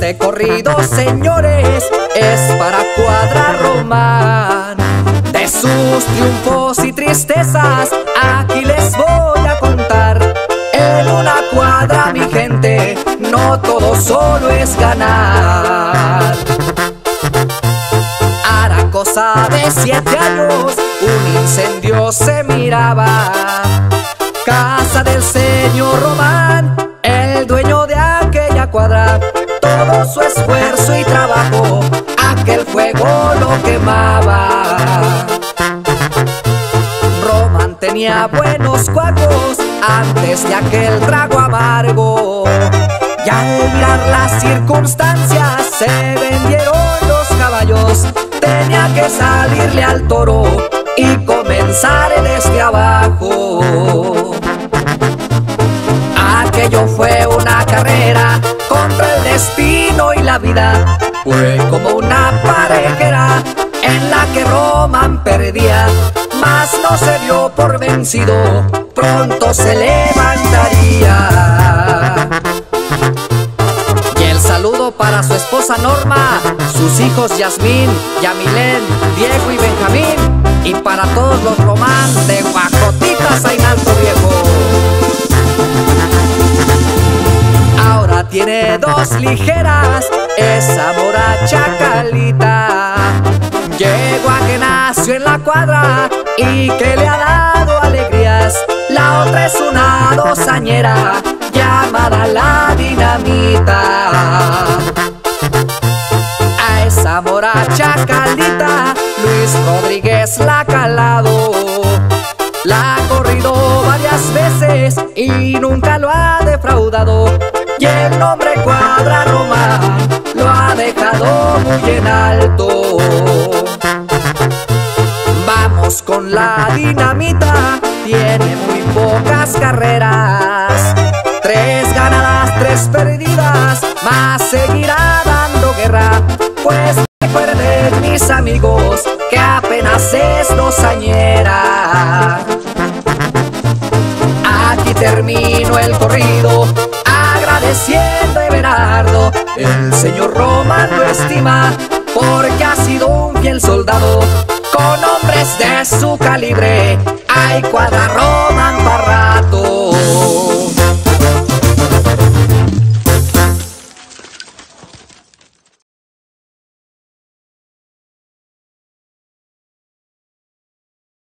Este corrido, señores, es para Cuadra Román. De sus triunfos y tristezas aquí les voy a contar. En una cuadra, mi gente, no todo solo es ganar. Hará cosa de 7 años un incendio se miraba. Casa del señor Román, el dueño de aquella cuadra. Todo su esfuerzo y trabajo, aquel fuego lo quemaba. Román tenía buenos cuacos antes de aquel trago amargo. Y al mirar las circunstancias se vendieron los caballos. Tenía que salirle al toro y comenzar desde abajo. Aquello fue una carrera contra el destino y la vida. Fue como una parejera en la que Román perdía, mas no se dio por vencido, pronto se levantaría. Y el saludo para su esposa Norma, sus hijos Yasmín, Yamilén, Diego y Benjamín, y para todos los Román de Guacotitas a Alto Viejo. Ahora tiene 2 ligeras, esa mora Chacalita. Yegua que nació en la cuadra y que le ha dado alegrías. La otra es una 2añera llamada La Dinamita. A esa mora Chacalita Luis Rodríguez la ha calado. La ha corrido varias veces y nunca lo ha defraudado. Y el nombre Cuadra Román lo ha dejado muy en alto. Vamos con La Dinamita, tiene muy pocas carreras. 3 ganadas, 3 perdidas, más seguirá dando guerra. Pues recuerden, mis amigos, que apenas es 2añera. Aquí termino el corrido, agradeciendo a Everardo. El señor Román lo estima porque ha sido un fiel soldado. Con hombres de su calibre hay Cuadra Román para rato.